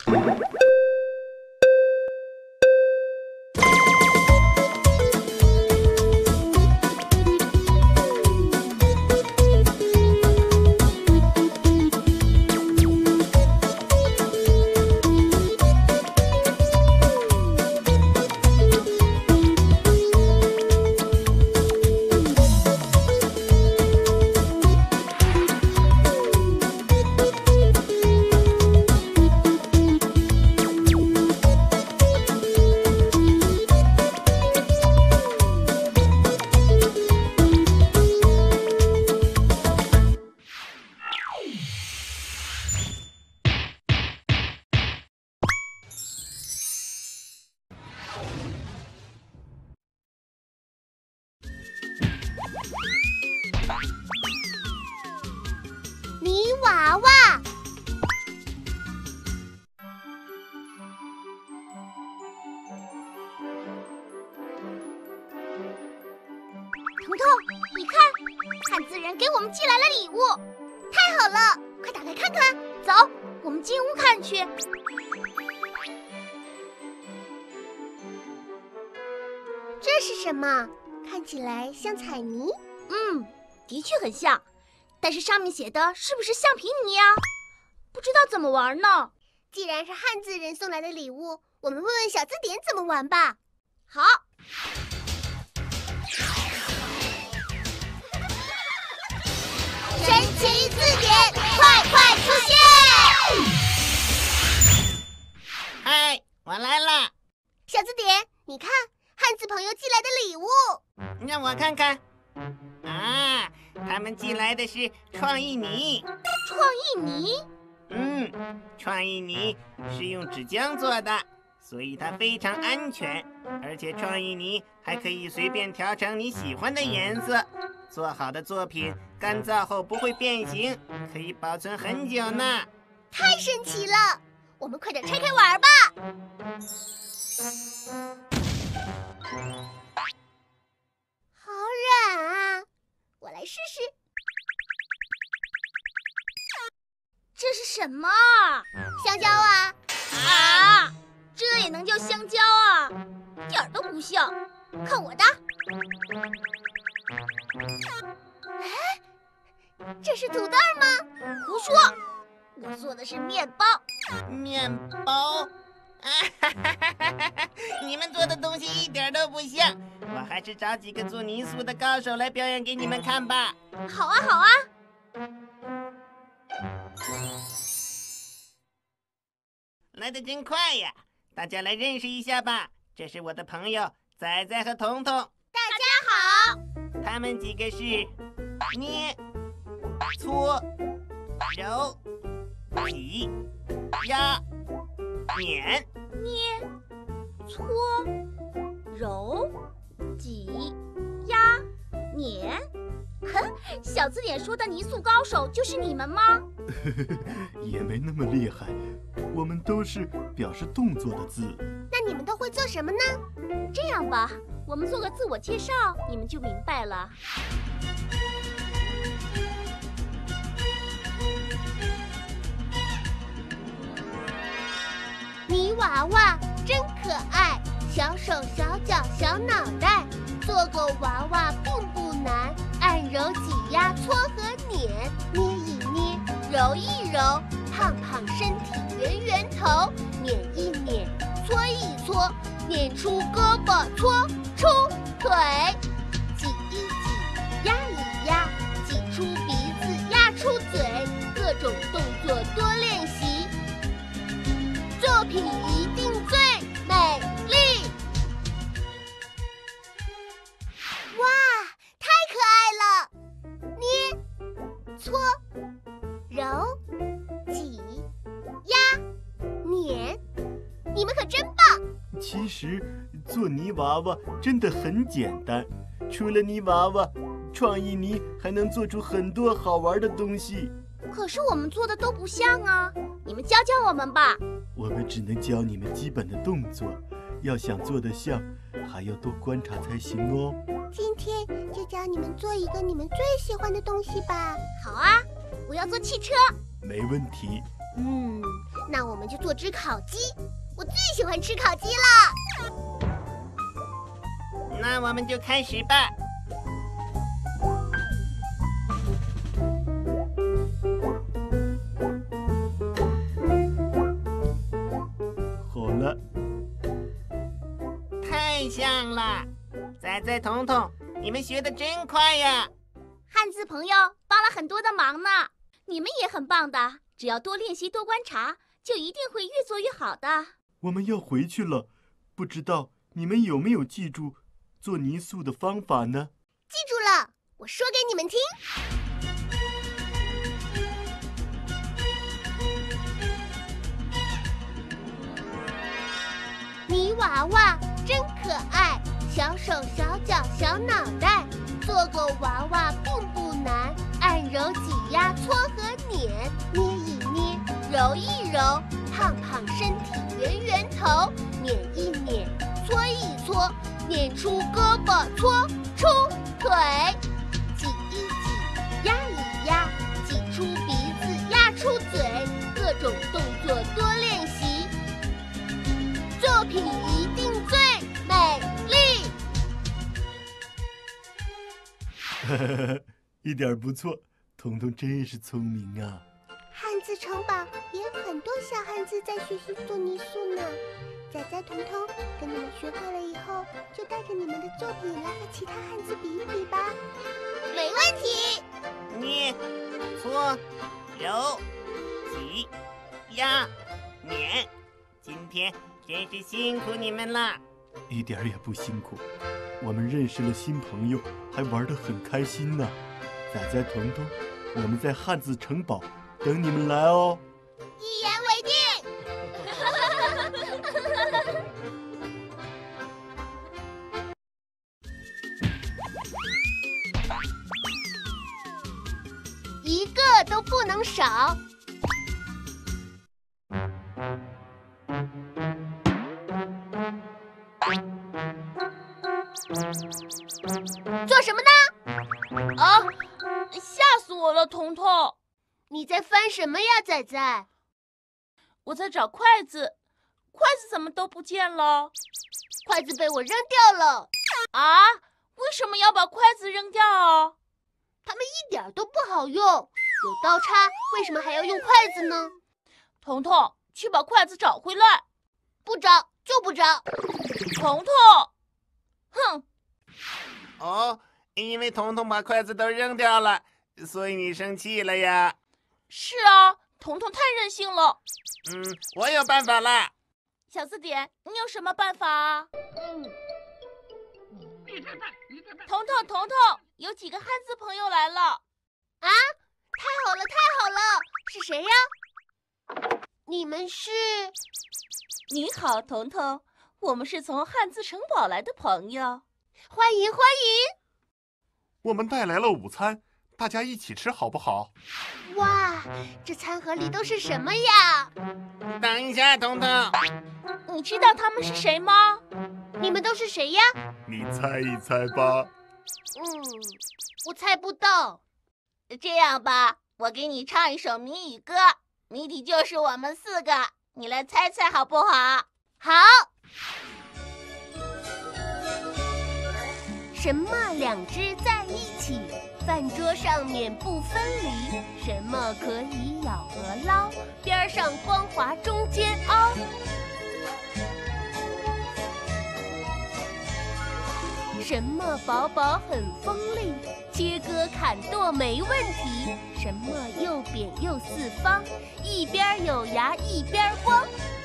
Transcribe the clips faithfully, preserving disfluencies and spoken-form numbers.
泥娃娃。彤彤，你看，汉字人给我们寄来了礼物，太好了！快打开看看。走，我们进屋看去。这是什么？看起来像彩泥。嗯，的确很像。但是上面写的是不是橡皮泥呀？不知道怎么玩呢。既然是汉字人送来的礼物，我们问问小字典怎么玩吧。好。神奇字典，快快出现！ 嗨，我来了。 小字典，你看，汉字朋友寄来的礼物。 让我看看。啊，他们寄来的是创意泥。 创意泥？ 嗯，创意泥是用纸浆做的，所以它非常安全。而且创意泥还可以随便调成你喜欢的颜色。做好的作品干燥后不会变形，可以保存很久呢。 太神奇了！我们快点拆开玩吧。好软啊！我来试试。这是什么？香蕉啊！啊，这也能叫香蕉啊？点儿都不像。看我的！哎，这是土豆吗？胡说！我做的是面包。 面包？啊哈哈哈哈哈！你们做的东西一点都不像。我还是找几个做泥塑的高手来表演给你们看吧。 好啊，好啊。 来得真快呀！大家来认识一下吧，这是我的朋友仔仔和彤彤。 大家好。 他们几个是捏、搓、揉、挤、压、碾。 捏、搓、揉、挤、压、碾。哼，小字典说的泥塑高手就是你们吗？ 也没那么厉害，我们都是表示动作的字。 那你们都会做什么呢？这样吧，我们做个自我介绍，你们就明白了。泥娃娃真可爱，小手小脚小脑袋，做个娃娃并不难，按揉挤压搓和碾，捏一捏揉一揉，胖胖身体圆圆头，捻一捻搓一搓，捻出胳膊搓出腿，挤一挤压一压，挤出鼻子压出嘴，各种动作多练习，作品一定最美丽。哇，太可爱了！捏、搓、揉、挤、压、碾，你们可真棒！ 其实做泥娃娃真的很简单，除了泥娃娃，创意泥还能做出很多好玩的东西。 可是我们做的都不像啊，你们教教我们吧。 我们只能教你们基本的动作，要想做得像，还要多观察才行哦。 今天就教你们做一个你们最喜欢的东西吧。好啊，我要做汽车。 没问题。 嗯， 那我们就做只烤鸡，我最喜欢吃烤鸡了。 那我们就开始吧。 好了， 太像了。仔仔、彤彤，你们学得真快呀！ 汉字朋友帮了很多的忙呢，你们也很棒的，只要多练习多观察，就一定会越做越好的。 我们要回去了，不知道你们有没有记住做泥塑的方法呢？ 记住了，我说给你们听。泥娃娃真可爱，小手小脚小脑袋，做个娃娃并不难，按揉挤压搓和碾，捏一捏揉一揉，胖胖身体圆圆头，捻一捻搓一搓，捻出胳膊搓出腿，挤一挤压一压，挤出鼻子压出嘴，各种动作多练习，作品一定最美丽。 呵呵呵，一点不错，彤彤真是聪明啊！ 汉字城堡也有很多小汉字在学习做泥塑呢。仔仔、彤彤，等你们学会了以后，就带着你们的作品来和其他汉字比一比吧。没问题。 捏、搓、揉、挤、压、碾，今天真是辛苦你们了。 一点也不辛苦，我们认识了新朋友，还玩得很开心呢。仔仔、彤彤，我们在汉字城堡等你们来哦。 一言为定。一个都不能少。做什么呢？ 啊，吓死我了，彤彤！ 你在翻什么呀，仔仔？ 我在找筷子，筷子怎么都不见了？ 筷子被我扔掉了。 啊？为什么要把筷子扔掉啊？ 它们一点都不好用，有刀叉，为什么还要用筷子呢？ 彤彤，去把筷子找回来！ 不找就不找。 彤彤，哼！ 哦，因为彤彤把筷子都扔掉了，所以你生气了呀？ 是啊，彤彤太任性了。 嗯，我有办法啦。 小字典，你有什么办法啊？ 嗯。 彤彤，彤彤，有几个汉字朋友来了。 啊，太好了，太好了！是谁呀？你们是？ 你好，彤彤，我们是从汉字城堡来的朋友。 欢迎欢迎！ 我们带来了午餐，大家一起吃好不好？ 哇，这餐盒里都是什么呀？ 等一下，彤彤， 你知道他们是谁吗？ 你们都是谁呀？ 你猜一猜吧。 嗯，我猜不到。 这样吧，我给你唱一首谜语歌，谜底就是我们四个，你来猜猜好不好？ 好。什么两只在一起，饭桌上面不分离？什么可以咬和捞，边上光滑中间凹？什么薄薄很锋利，切割砍剁没问题？什么又扁又四方，一边有牙一边光？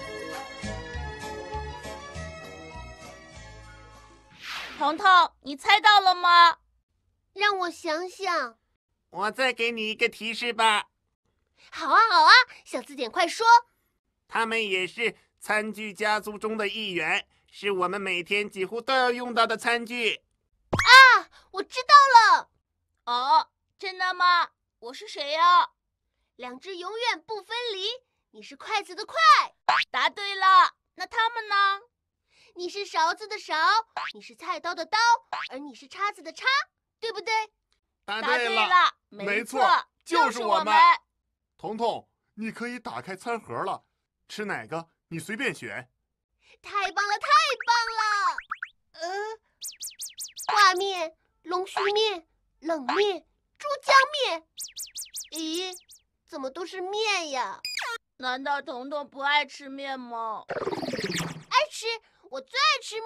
彤彤，你猜到了吗？ 让我想想。 我再给你一个提示吧。 好啊好啊，小字典快说。 他们也是餐具家族中的一员，是我们每天几乎都要用到的餐具。 啊，我知道了。 哦，真的吗？我是谁呀？ 两只永远不分离，你是筷子的筷。 答对了，那他们呢？ 你是勺子的勺，你是菜刀的刀，而你是叉子的叉，对不对？ 答对了， 没错， 错，就是我们。 彤彤，你可以打开餐盒了， 吃哪个你随便选。 太棒了，太棒了！呃，挂面、龙须面、冷面、珠江面。咦，怎么都是面呀？ 难道彤彤不爱吃面吗？ 爱吃，我最爱吃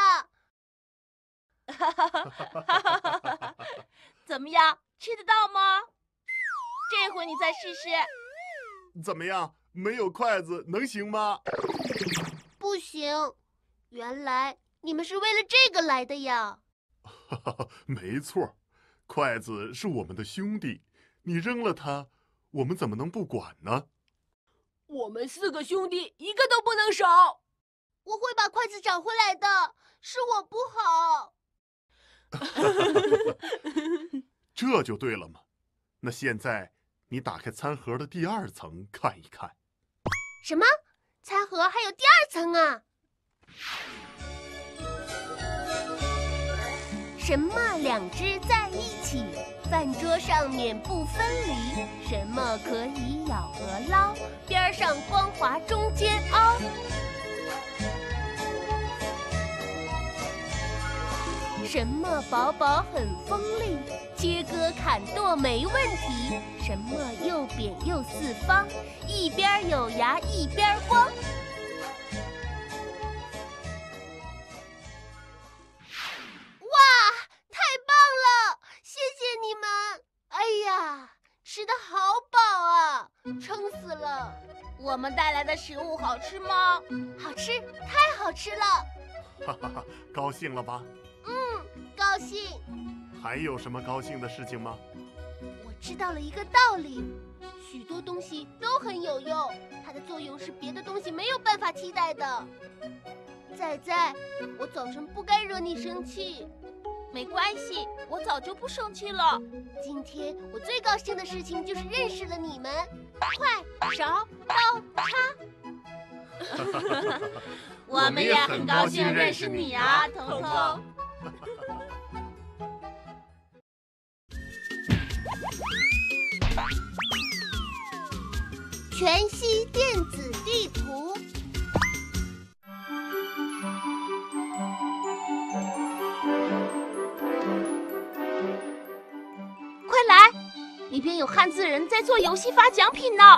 面了。 怎么样，吃得到吗？这回你再试试。 怎么样？没有筷子能行吗？ 不行，原来你们是为了这个来的呀。 没错，筷子是我们的兄弟，你扔了它，我们怎么能不管呢？ 我们四个兄弟一个都不能少。 我会把筷子找回来的，是我不好。 这就对了嘛。那现在你打开餐盒的第二层看一看。 什么？餐盒还有第二层啊？什么两只在一起，饭桌上面不分离？什么可以咬和捞，边上光滑中间凹？什么薄薄很锋利，切割砍剁没问题？什么又扁又四方，一边有牙一边光？哇，太棒了！谢谢你们！哎呀，吃得好饱啊，撑死了！ 我们带来的食物好吃吗？ 好吃，太好吃了！ 哈哈哈，高兴了吧？ 嗯，高兴。 还有什么高兴的事情吗？ 我知道了一个道理，许多东西都很有用，它的作用是别的东西没有办法替代的。仔仔，我早晨不该惹你生气。 没关系，我早就不生气了。 今天我最高兴的事情就是认识了你们。筷、勺、刀、叉。 我们也很高兴认识你啊，彤彤。 全息电子地图。 快来，里边有汉字人在做游戏发奖品呢。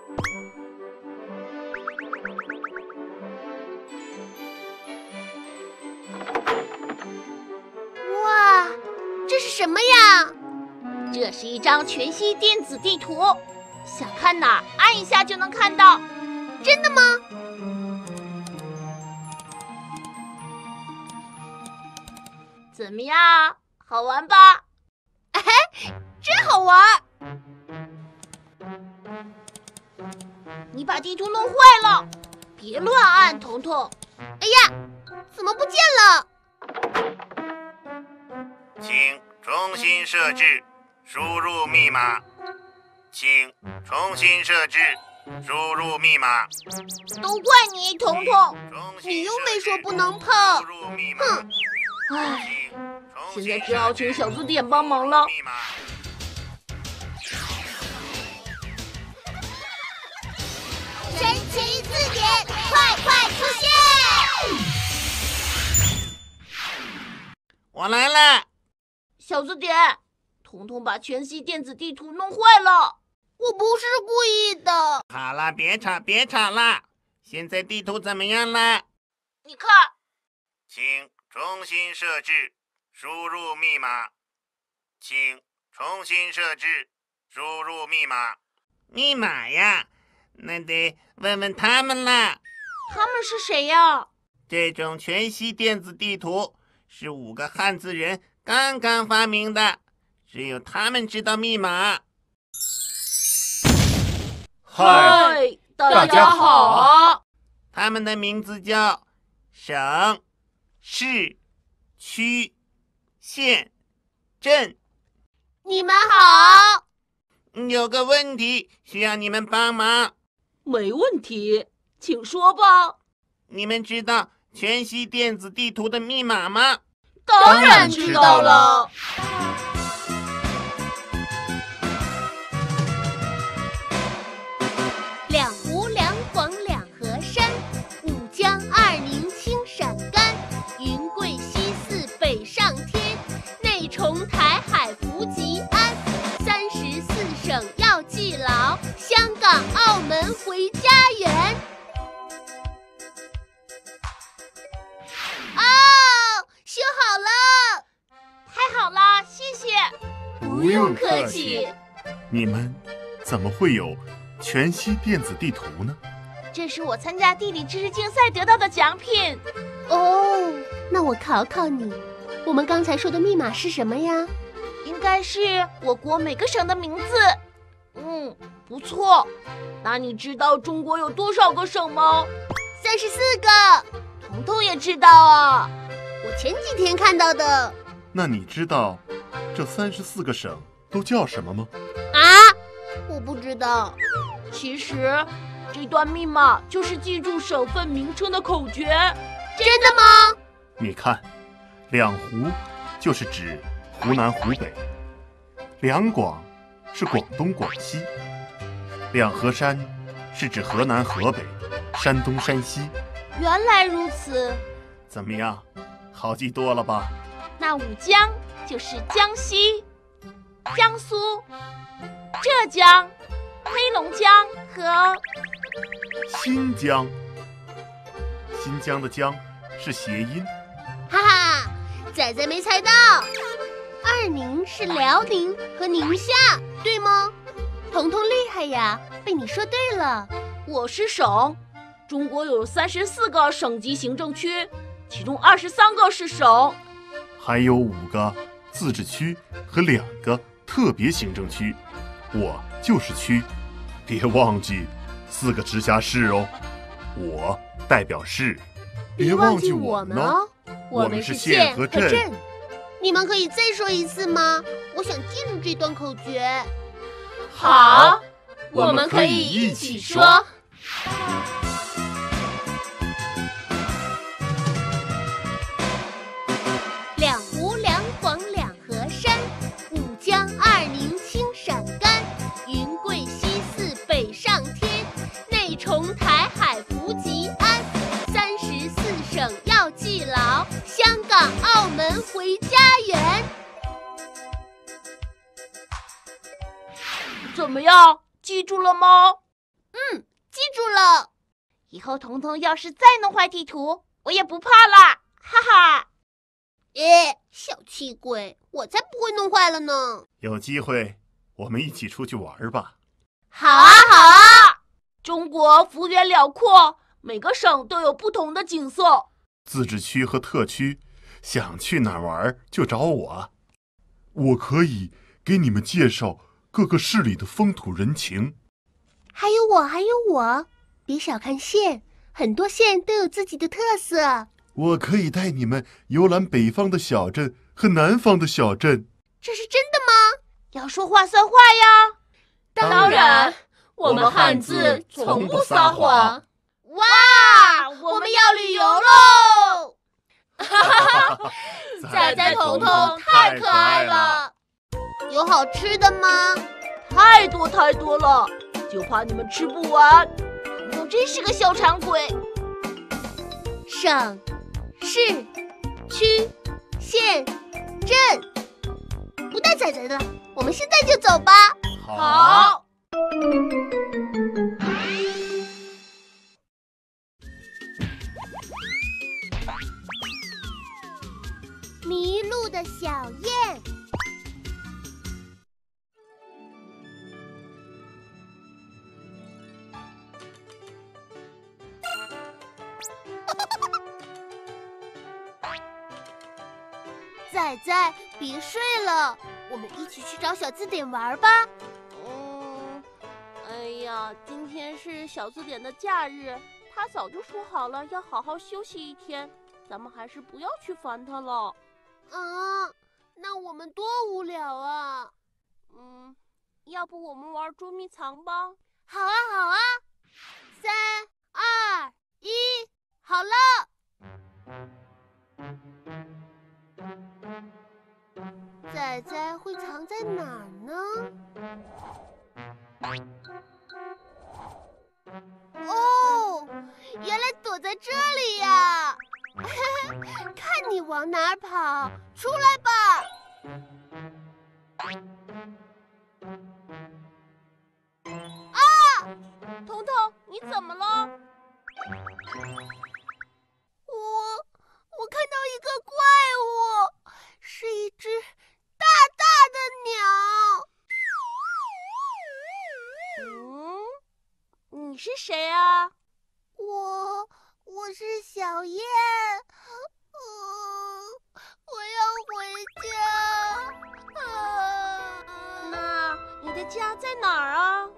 哇，这是什么呀？ 这是一张全息电子地图，想看哪儿按一下就能看到。 真的吗？ 怎么样，好玩吧？ 哎，真好玩！ 你把地图弄坏了，别乱按，彤彤。 哎呀，怎么不见了？ 请重新设置，输入密码。请重新设置，输入密码。 都怪你，彤彤。 你又没说不能碰。 哼！ 唉，现在只好请小字典帮忙了。 神奇字典，快快出现！ 我来了。 小字典，彤彤把全息电子地图弄坏了。 我不是故意的。 好了，别吵，别吵了。现在地图怎么样了？ 你看， 请重新设置，输入密码。请重新设置，输入密码。密码呀，那得问问他们了。 他们是谁呀？ 这种全息电子地图是五个汉字人刚刚发明的，只有他们知道密码。 嗨，大家好啊！ 他们的名字叫省、市、区、县、镇。 你们好。 有个问题需要你们帮忙。 没问题，请说吧。 你们知道全息电子地图的密码吗？ 当然知道了。 两湖两广两要记牢，香港、澳门回家园。哦，修好了， 太好了，谢谢。 不用客气。 你们怎么会有全息电子地图呢？ 这是我参加地理知识竞赛得到的奖品。 哦，那我考考你，我们刚才说的密码是什么呀？ 应该是我国每个省的名字。嗯，不错。那你知道中国有多少个省吗？ 三十四个。 彤彤也知道啊， 我前几天看到的。 那你知道这三十四个省都叫什么吗？ 啊，我不知道。 其实这段密码就是记住省份名称的口诀。 真的吗？ 你看，两湖就是指湖南湖北，两广是广东广西，两河山是指河南河北、山东山西。 原来如此。 怎么样，好记多了吧？ 那五江就是江西、江苏、浙江、黑龙江和新疆。新疆的疆是谐音。 哈哈，仔仔没猜到。二宁是辽宁和宁夏，对吗？彤彤厉害呀，被你说对了。 我是省，中国有三十四个省级行政区，其中二十三个是省， 还有五个自治区和两个特别行政区，我就是区，别忘记四个直辖市哦。我代表市， 别忘记我们哦， 我们是县和镇。 你们可以再说一次吗？我想记住这段口诀。 好， 我们可以一起说。 两湖两广两河山，五江二宁青陕甘，云贵西四北上天，内重台海福吉安，三十四省要记牢，香港澳门回家园。 怎么样，记住了吗？ 嗯，记住了。 以后彤彤要是再弄坏地图，我也不怕啦，哈哈。 诶，小气鬼，我才不会弄坏了呢。 有机会我们一起出去玩吧。 好啊，好啊。 中国幅员辽阔，每个省都有不同的景色。 自治区和特区，想去哪儿玩就找我。 我可以给你们介绍各个市里的风土人情。 还有我，还有我，别小看县，很多县都有自己的特色。 我可以带你们游览北方的小镇和南方的小镇。 这是真的吗？ 要说话算话呀。 当然，我们汉字从不撒谎。 哇，我们要旅游喽！仔仔彤彤太可爱了。有好吃的吗？ 太多太多了，就怕你们吃不完。 彤彤真是个小馋鬼。 省、市、区、县、镇，不带仔仔的，我们现在就走吧。 好。 迷路的小雁。仔仔，别睡了，我们一起去找小字典玩吧。 嗯，哎呀，今天是小字典的假日，他早就说好了要好好休息一天，咱们还是不要去烦他了。 啊，那我们多无聊啊！ 嗯，要不我们玩捉迷藏吧？ 好啊，好啊！三、二、一，好了！仔仔会藏在哪儿呢？哦，原来躲在这里呀！看你往哪儿跑，出来吧！ 你怎么了？ 我我看到一个怪物，是一只大大的鸟。 嗯，你是谁啊？ 我我是小燕，呃，我要回家。啊， 那你的家在哪儿啊？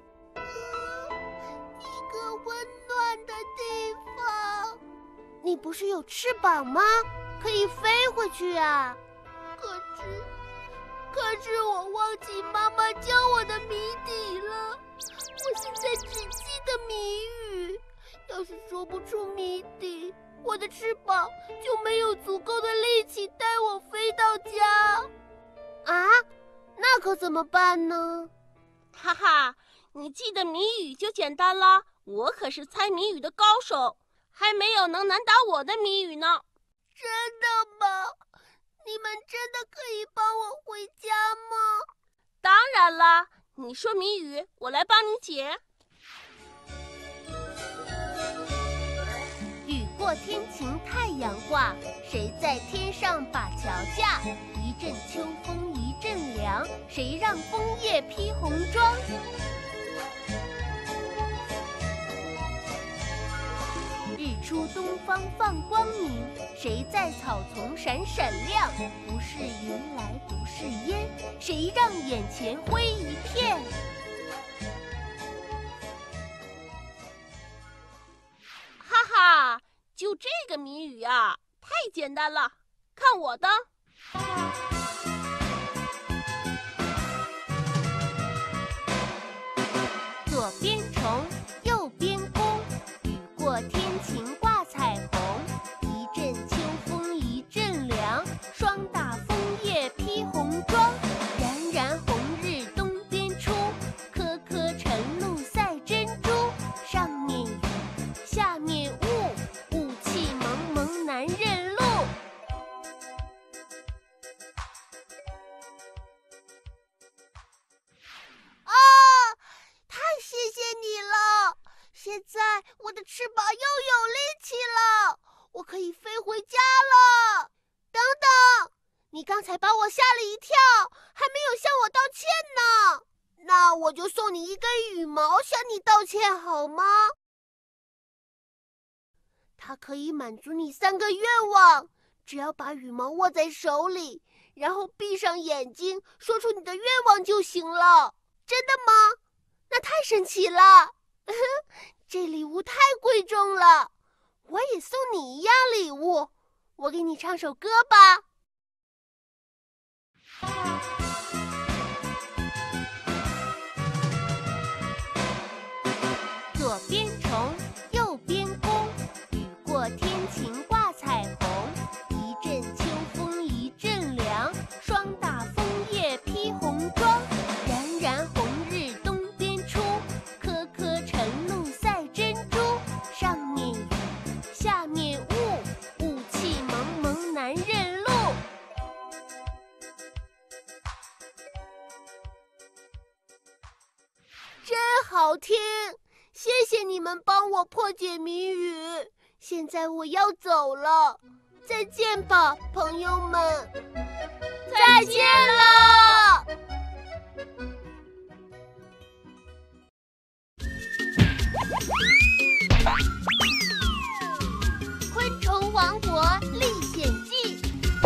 一个温暖的地方。你不是有翅膀吗？可以飞回去啊。可是，可是我忘记妈妈教我的谜底了。我现在只记得谜语，要是说不出谜底，我的翅膀就没有足够的力气带我飞到家。啊，那可怎么办呢？ 哈哈，你记得谜语就简单了。我可是猜谜语的高手，还没有能难倒我的谜语呢。 真的吗？你们真的可以帮我回家吗？ 当然了，你说谜语，我来帮你解。 雨过天晴太阳挂，谁在天上把桥架？一阵秋风一阵凉，谁让枫叶披红妆？日出东方放光明，谁在草丛闪闪亮？不是云来不是烟，谁让眼前灰一片？ 哈哈，就这个谜语啊，太简单了，看我的！ 左边虫，右边弓，雨过天晴挂彩虹。一阵秋风一阵凉，霜打枫叶披红妆。冉冉红日东边出，颗颗晨露赛珍珠。上面雨，下面雾，雾气蒙蒙难认路。啊！太谢谢你了！现在我的翅膀又有力气了，我可以飞回家了。等等，你刚才把我吓了一跳，还没有向我道歉呢。那我就送你一根羽毛向你道歉好吗？它可以满足你三个愿望，只要把羽毛握在手里，然后闭上眼睛，说出你的愿望就行了。真的吗？那太神奇了！这礼物太贵重了，我也送你一样礼物。我给你唱首歌吧。左边虫，右边弓，雨过天晴挂彩虹。一阵秋风一阵凉，霜打枫叶披红妆。冉冉红日东边出，颗颗晨露赛珍珠。上面雨，下面雾，雾气蒙蒙难认路。真好听！谢谢你们帮我破解谜语。现在我要走了，再见吧，朋友们！再见了！昆虫王国历险记。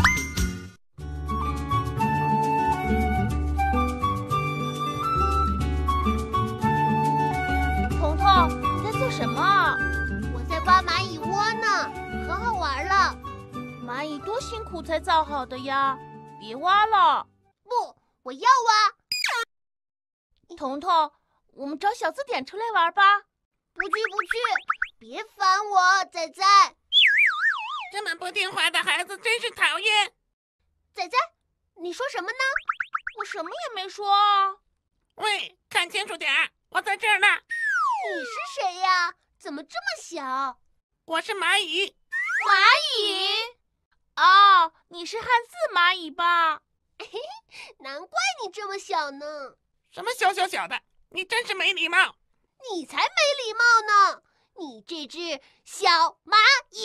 彤彤，你在做什么啊？ 我在挖蚂蚁窝呢，可好玩了。 蚂蚁多辛苦才造好的呀，别挖了。 不，我要挖。 彤彤，我们找小字典出来玩吧。 不去不去，别烦我，仔仔。 这么不听话的孩子真是讨厌。 仔仔，你说什么呢？ 我什么也没说啊。 喂，看清楚点儿，我在这儿呢。 你是谁呀？怎么这么小？ 我是蚂蚁。 蚂蚁？ 哦，你是汉字蚂蚁吧？ 难怪你这么小呢。 什么小小小的，你真是没礼貌。 你才没礼貌呢！你这只小蚂蚁！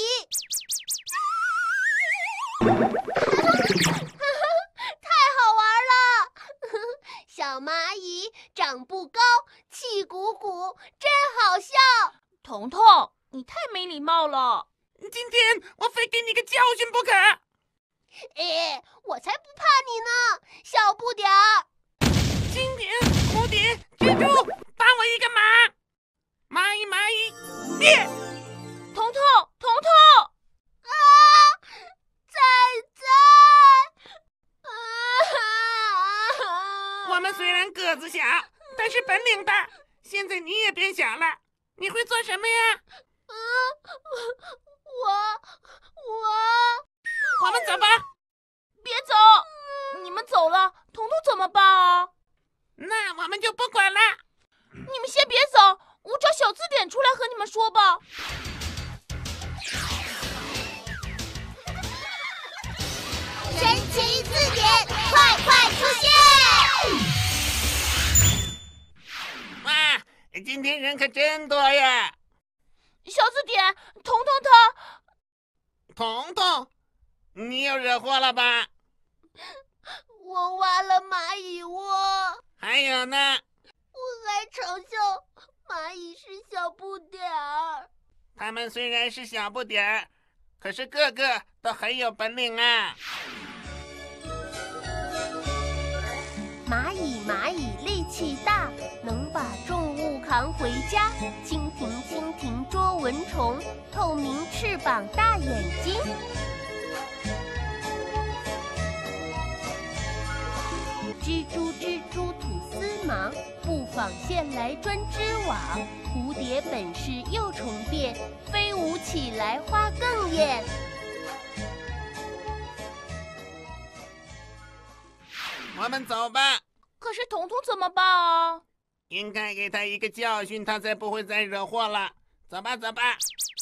太好玩了！小蚂蚁长不高，气鼓鼓，真好笑。 彤彤，你太没礼貌了！ 今天我非给你个教训不可！ 哎，我才不怕你呢，小不点儿！ 蜻蜓、蝴蝶、蜘蛛，帮我一个忙！蚂蚁，蚂蚁，灭！ 彤彤，彤彤！ 啊，仔仔！啊！ 我们虽然个子小，但是本领大。现在你也变小了，你会做什么呀？ 啊，我我我们走吧。 别走！你们走了，彤彤怎么办啊？ 那我们就不管了。 你们先别走，我找小字典出来和你们说吧。 神奇字典，快快出现！ 哇，今天人可真多呀！ 小字典，彤彤他…… 彤彤，你又惹祸了吧？ 我挖了蚂蚁窝， 还有呢？ 我还嘲笑蚂蚁是小不点儿。 他们虽然是小不点儿，可是个个都很有本领啊！ 蚂蚁蚂蚁力气大，能把重物扛回家。蜻蜓蜻蜓捉蚊虫，透明翅膀大眼睛。蜘蛛蜘蛛吐丝芒，布纺线来专织网。蝴蝶本事又虫变，飞舞起来花更艳。 我们走吧。 可是彤彤怎么办啊？ 应该给他一个教训，他才不会再惹祸了。走吧，走吧。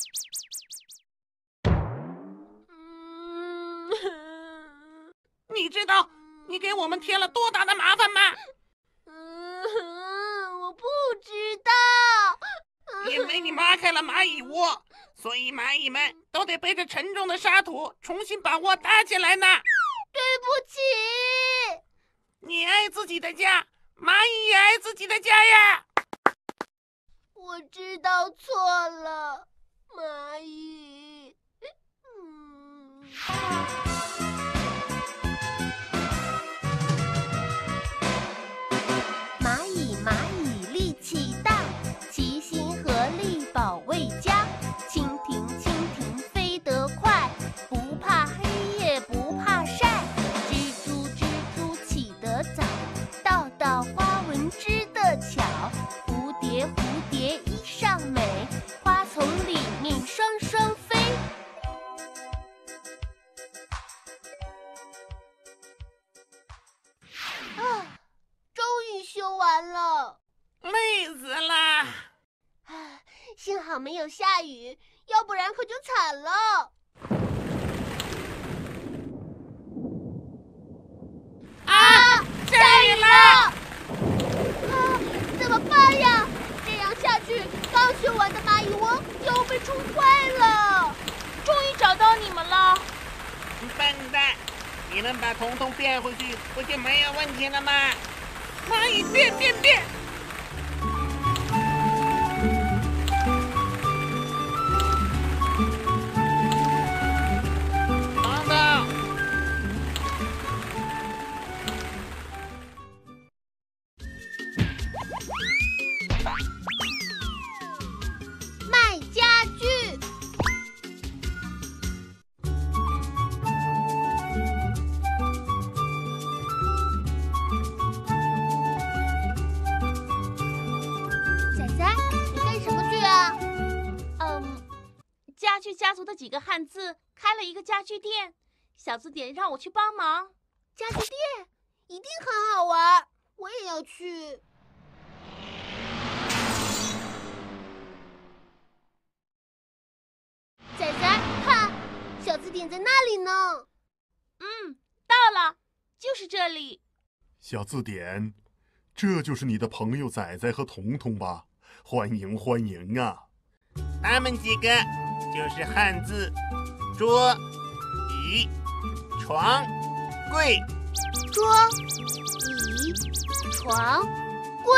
嗯， 你知道你给我们添了多大的麻烦吗？ 嗯，我不知道。 因为你挖开了蚂蚁窝，所以蚂蚁们都得背着沉重的沙土重新把窝搭起来呢。 对不起。 你爱自己的家，蚂蚁也爱自己的家呀。 我知道错了，蚂蚁。嗯。蚂蚁蚂蚁力气大，齐心合力保卫家。蜻蜓蜻蜓飞得快，不怕黑夜不怕晒。蜘蛛蜘蛛起得早，道道花纹织得巧。蝴蝶蝴蝶衣裳美，花丛里面双双飞。啊，终于修完了。 累死了！ 唉，幸好没有下雨，要不然可就惨了。 啊，下雨了！ 啊，怎么办呀？这样下去，刚修完的蚂蚁窝就被冲坏了。 终于找到你们了！ 笨蛋，你们把彤彤变回去，不就没有问题了吗？蚂蚁变变变！彤彤， 卖家具。仔仔，你干什么去啊？ 嗯，家具家族的几个汉字开了一个家具店，小字典让我去帮忙。 家具店一定很好玩，我也要去。仔仔，看，小字典在那里呢。 嗯，到了，就是这里。 小字典，这就是你的朋友仔仔和彤彤吧？ 欢迎欢迎啊！ 他们几个就是汉字桌、椅、床、柜。 桌、椅、床、柜。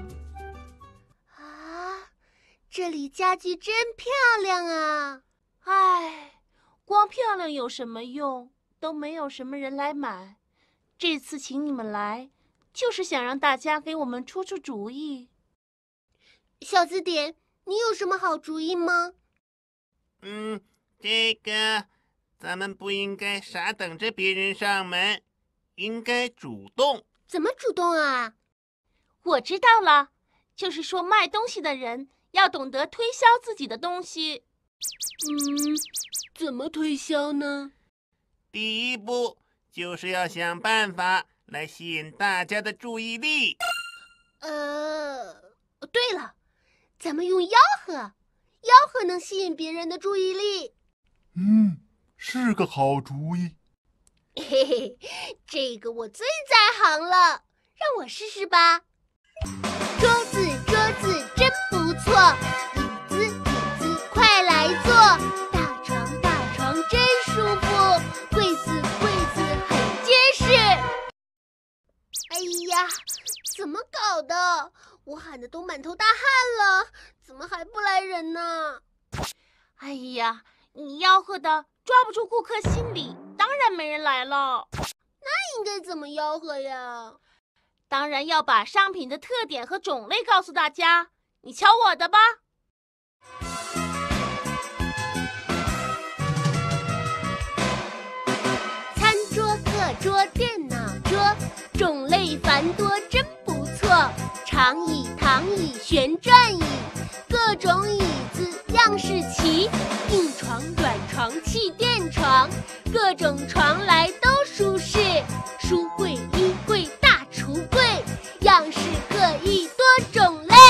啊，这里家具真漂亮啊！ 唉，光漂亮有什么用？都没有什么人来买。这次请你们来，就是想让大家给我们出出主意。 小字典，你有什么好主意吗？ 嗯，这个，咱们不应该傻等着别人上门，应该主动。 怎么主动啊？ 我知道了，就是说卖东西的人要懂得推销自己的东西。 嗯，怎么推销呢？ 第一步就是要想办法来吸引大家的注意力。 呃，对了，咱们用吆喝，吆喝能吸引别人的注意力。 嗯，是个好主意。 嘿嘿，这个我最在行了，让我试试吧。桌子，桌子真不错，椅子，椅子快来坐，大床，大床真舒服，柜子，柜子很结实。哎呀，怎么搞的？我喊的都满头大汗了，怎么还不来人呢？ 哎呀，你吆喝的抓不住顾客心理，当然没人来了。 那应该怎么吆喝呀？ 当然要把商品的特点和种类告诉大家。你瞧我的吧。 餐桌、课桌、电脑桌，种类繁多，真不错。长椅、躺椅、旋转椅，各种椅子样式齐。硬床、软床、气垫床，各种床来都舒适。书柜、衣柜、大橱柜，样式各异，多种类。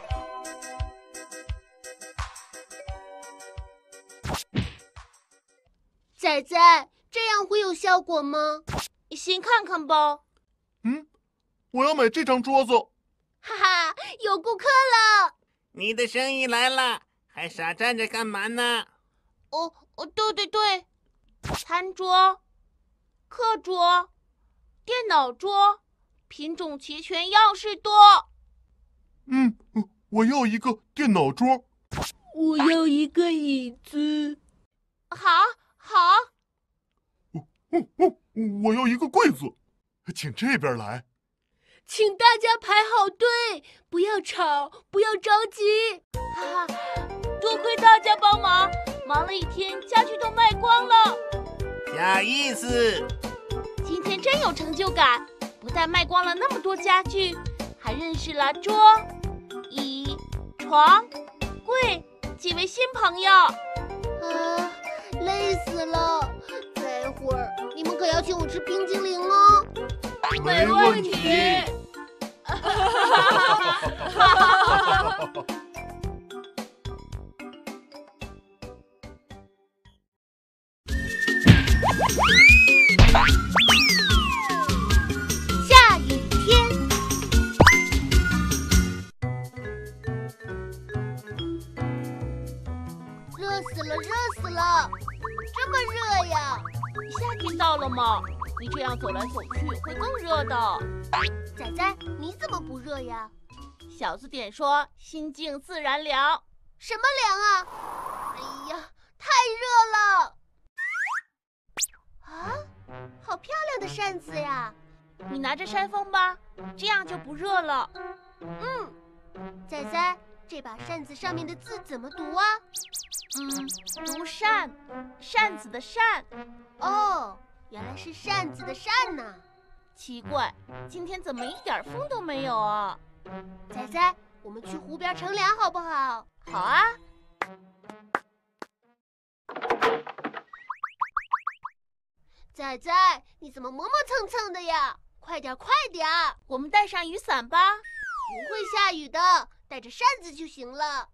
仔仔，这样会有效果吗？ 你先看看吧。 嗯，我要买这张桌子。 哈哈，有顾客了！ 你的生意来了，还傻站着干嘛呢？ 哦哦，对对对，餐桌、课桌、电脑桌，品种齐全，样式多。 嗯，我要一个电脑桌。 我要一个椅子。 好，好。 哦哦哦，我要一个柜子，请这边来。 请大家排好队，不要吵，不要着急。 哈哈，多亏大家帮忙，忙了一天，家具都卖光了。 小意思。 今天真有成就感，不但卖光了那么多家具，还认识了桌、椅、床、柜几位新朋友。 啊，累死了！待会儿你们可要请我吃冰激凌哦。 没问题。 下雨天，热死了，热死了！这么热呀！ 夏天到了嘛，你这样走来走去会更热的。 仔仔，你怎么不热呀？ 小字典说心静自然凉。 什么凉啊？哎呀，太热了！啊，好漂亮的扇子呀！ 你拿着扇风吧，这样就不热了。 嗯，仔仔，这把扇子上面的字怎么读啊？ 嗯，读扇，扇子的扇。 哦，原来是扇子的扇呢。 奇怪，今天怎么一点风都没有啊？ 仔仔，我们去湖边乘凉好不好？ 好啊。 仔仔，你怎么磨磨蹭蹭的呀？快点，快点！ 我们带上雨伞吧。 不会下雨的，带着扇子就行了。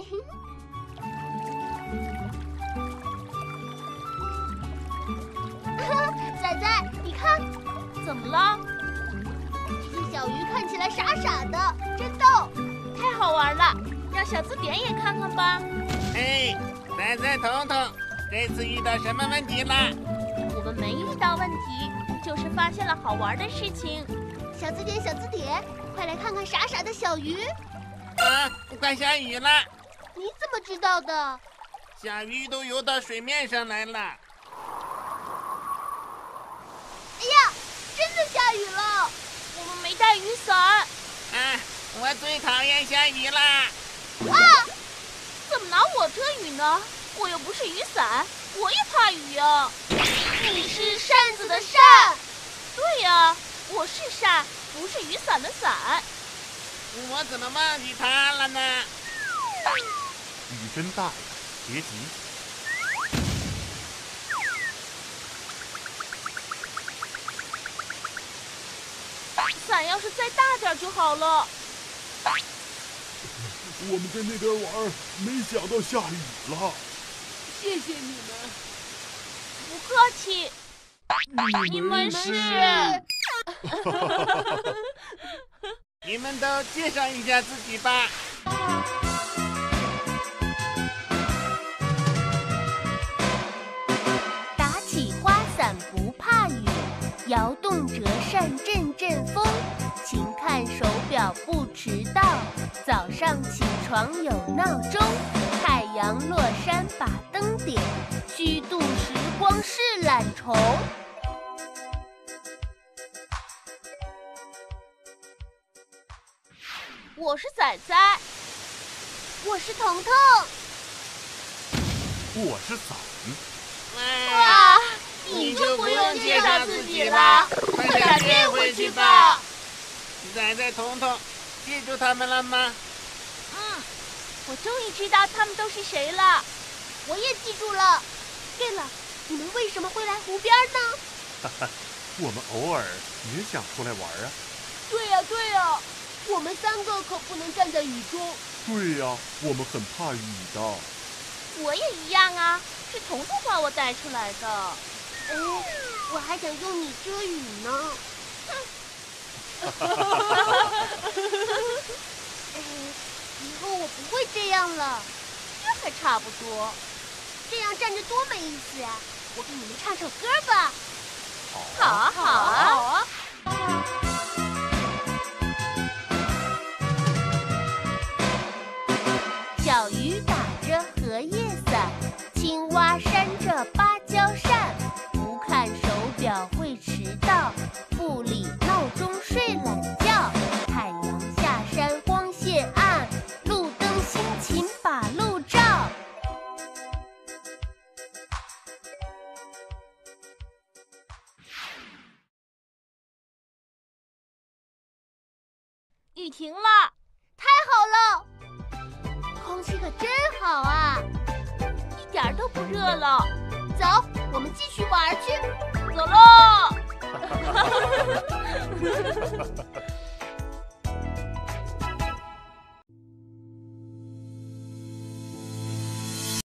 仔仔，你看， 怎么了？ 这些小鱼看起来傻傻的，真逗。 太好玩了！ 小字典也看看吧。 哎，仔仔彤彤，这次遇到什么问题了？ 我们没遇到问题，就是发现了好玩的事情。 小字典，小字典，快来看看傻傻的小鱼。 啊，快下雨了！ 你怎么知道的？ 小鱼都游到水面上来了。 哎呀，真的下雨了！ 我们没带雨伞。 啊，我最讨厌下雨啦！ 啊！ 怎么拿我遮雨呢？我又不是雨伞，我也怕雨啊。 你是扇子的扇。 对呀，我是扇，不是雨伞的伞。 我怎么忘记它了呢？ 雨真大呀，别急。 伞要是再大点就好了。 我们在那边玩，没想到下雨了。 谢谢你们。 不客气。你们是？ 你们都介绍一下自己吧。 打起花伞不怕雨，摇动折扇阵阵风。勤看手表不迟到，早上起床有闹钟。太阳落山把灯点，虚度时光是懒虫。 我是仔仔。 我是彤彤。 我是伞。 哇， 你就不用介绍自己了， 快点变回去吧。仔仔彤彤，记住他们了吗？ 嗯，我终于知道他们都是谁了。 我也记住了。对了，你们为什么会来湖边呢？ 哈哈，我们偶尔也想出来玩啊。 对呀对呀，我们三个可不能站在雨中。 对呀，我们很怕雨的。 我也一样啊，是彤彤把我带出来的。 哎，我还想用你遮雨呢。哎，以后我不会这样了。 这还差不多。 这样站着多没意思呀！我给你们唱首歌吧。 好啊好啊好啊！ 小鱼打着荷叶伞，青蛙扇着芭蕉扇。不看手表会迟到，不理闹钟睡懒觉。太阳下山光线暗，路灯辛勤把路照。 雨停了， 太好了！空气可真好啊， 一点都不热了。 走，我们继续玩去。 走喽！